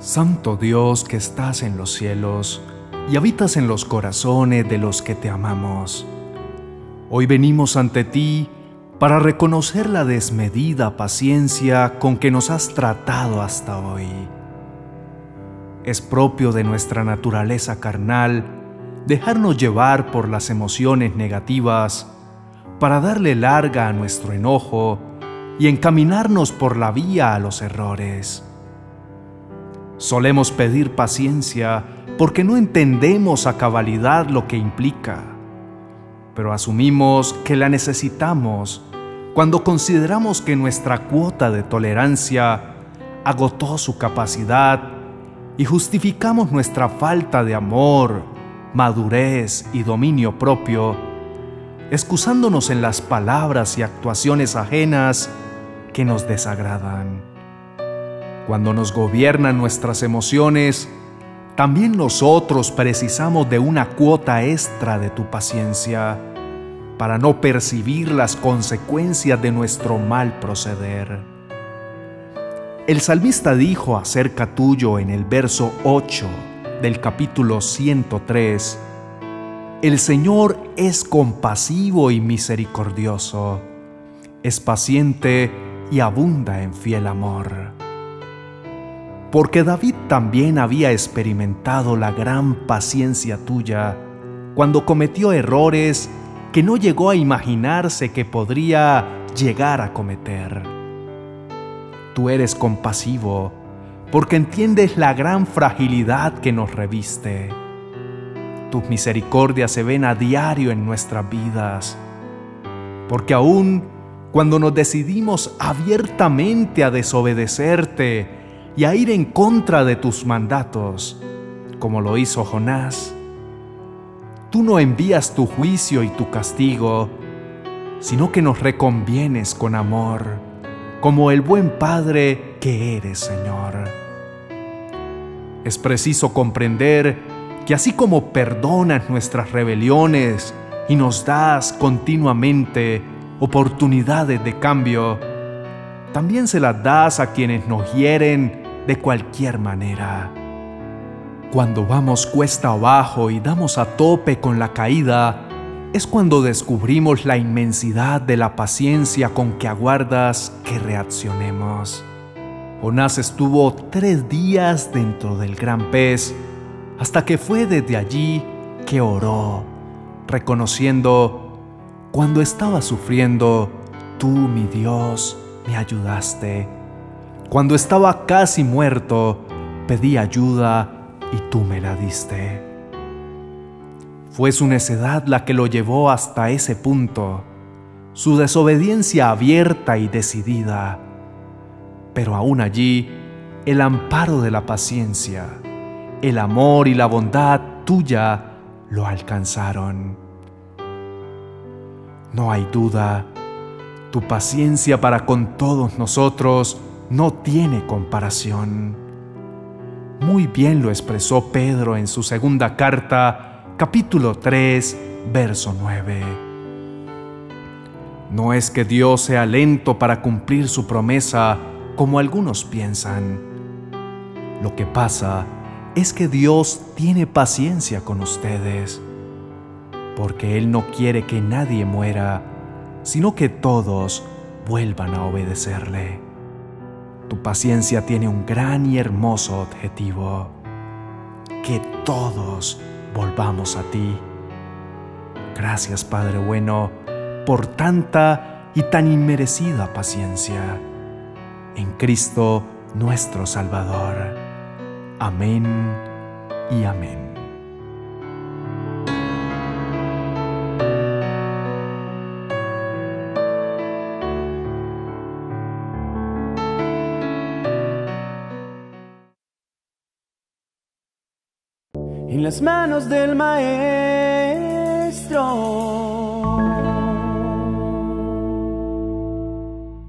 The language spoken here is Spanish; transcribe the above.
Santo Dios que estás en los cielos y habitas en los corazones de los que te amamos. Hoy venimos ante ti para reconocer la desmedida paciencia con que nos has tratado hasta hoy. Es propio de nuestra naturaleza carnal dejarnos llevar por las emociones negativas para darle larga a nuestro enojo y encaminarnos por la vía a los errores. Solemos pedir paciencia porque no entendemos a cabalidad lo que implica, pero asumimos que la necesitamos cuando consideramos que nuestra cuota de tolerancia agotó su capacidad y justificamos nuestra falta de amor, madurez y dominio propio, excusándonos en las palabras y actuaciones ajenas que nos desagradan. Cuando nos gobiernan nuestras emociones, también nosotros precisamos de una cuota extra de tu paciencia para no percibir las consecuencias de nuestro mal proceder. El salmista dijo acerca tuyo en el verso 8 del capítulo 103: El Señor es compasivo y misericordioso, es paciente y abunda en fiel amor. Porque David también había experimentado la gran paciencia tuya cuando cometió errores que no llegó a imaginarse que podría llegar a cometer. Tú eres compasivo porque entiendes la gran fragilidad que nos reviste. Tus misericordias se ven a diario en nuestras vidas, porque aún cuando nos decidimos abiertamente a desobedecerte y a ir en contra de tus mandatos, como lo hizo Jonás, tú no envías tu juicio y tu castigo, sino que nos reconvienes con amor, como el buen Padre que eres, Señor. Es preciso comprender que así como perdonas nuestras rebeliones y nos das continuamente oportunidades de cambio, también se las das a quienes nos hieren de cualquier manera. Cuando vamos cuesta abajo y damos a tope con la caída, es cuando descubrimos la inmensidad de la paciencia con que aguardas que reaccionemos. Jonás estuvo 3 días dentro del gran pez, hasta que fue desde allí que oró, reconociendo: cuando estaba sufriendo, tú, mi Dios, me ayudaste. Cuando estaba casi muerto, pedí ayuda y tú me la diste. Fue su necedad la que lo llevó hasta ese punto, su desobediencia abierta y decidida. Pero aún allí, el amparo de la paciencia, el amor y la bondad tuya lo alcanzaron. No hay duda, tu paciencia para con todos nosotros no tiene comparación. Muy bien lo expresó Pedro en su segunda carta, capítulo 3, verso 9. No es que Dios sea lento para cumplir su promesa, como algunos piensan. Lo que pasa es que Dios tiene paciencia con ustedes, porque Él no quiere que nadie muera, sino que todos vuelvan a obedecerle. Tu paciencia tiene un gran y hermoso objetivo: que todos volvamos a ti. Gracias, Padre bueno, por tanta y tan inmerecida paciencia. En Cristo nuestro Salvador. Amén y amén. En las manos del Maestro